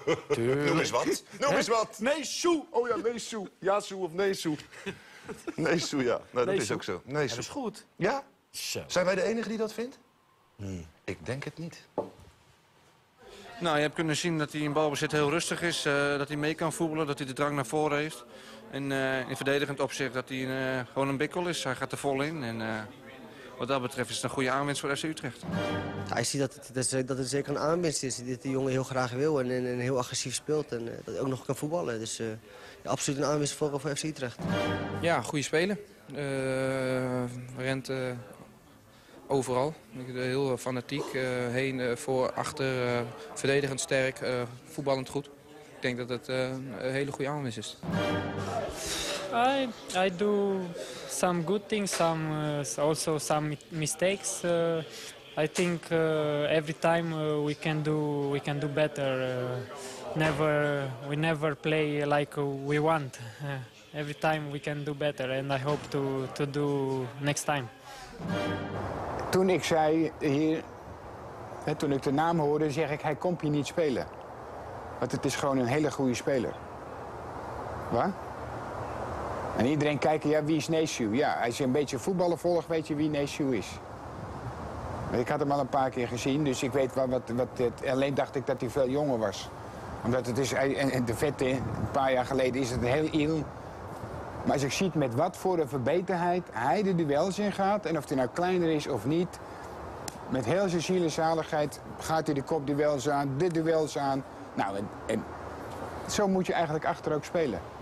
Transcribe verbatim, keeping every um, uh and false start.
Noem eens wat. Noem eens wat. Nee, Soe. Oh ja, nee, Soe. Ja, Soe of nee, Soe. Nee, Soe, ja. Nou, dat Nee, is Soe. ook zo. Nee, Dat Soe. is goed. Ja? Zo. Zijn wij de enige die dat vindt? Hmm. Ik denk het niet. Nou, je hebt kunnen zien dat hij in balbezit heel rustig is. Uh, dat hij mee kan voetballen, dat hij de drang naar voren heeft. En uh, in verdedigend opzicht dat hij uh, gewoon een bikkel is. Hij gaat er vol in. En uh, wat dat betreft is het een goede aanwinst voor F C Utrecht. Ja, hij ziet dat het, dat, het, dat het zeker een aanwinst is. Dat de jongen heel graag wil en, en, en heel agressief speelt. En uh, dat hij ook nog kan voetballen. Dus uh, ja, absoluut een aanwinst voor, voor F C Utrecht. Ja, goede speler. Uh, rent uh, overal. Heel fanatiek. Uh, heen, uh, voor, achter. Uh, verdedigend sterk. Uh, voetballend goed. Ik denk dat het uh, een hele goede aanwinst is. I, I do some good things, some uh, also some mistakes. Uh, I think uh, every time uh, we can do we can do better. Uh, never we never play like we want. Uh, every time we can do better, and I hope to to do next time. Toen ik zei hier, hè, toen ik de naam hoorde, zeg ik hij komt hier niet spelen. Want het is gewoon een hele goede speler. Wat? En iedereen kijkt, ja, wie is Neeshoe? Ja, als je een beetje voetballen volgt, weet je wie Neeshoe is. Ik had hem al een paar keer gezien, dus ik weet wat, wat, wat het, alleen dacht ik dat hij veel jonger was. Omdat het is, en, en de vette, een paar jaar geleden is het heel il. Maar als ik zie met wat voor een verbeterheid hij de duels in gaat, en of hij nou kleiner is of niet, met heel zijn ziel en zaligheid gaat hij de kopduels aan, de duels aan. Nou, en, en zo moet je eigenlijk achter ook spelen.